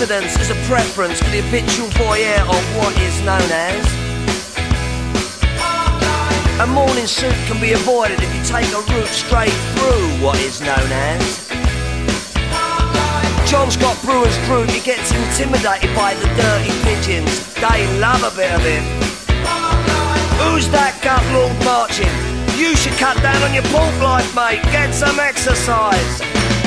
residence is a preference for the habitual voyeur of what is known as. A morning suit can be avoided if you take a route straight through what is known as. John's got Brewer's group, he gets intimidated by the dirty pigeons. They love a bit of him. Who's that gut lord marching? You should cut down on your pork life, mate. Get some exercise.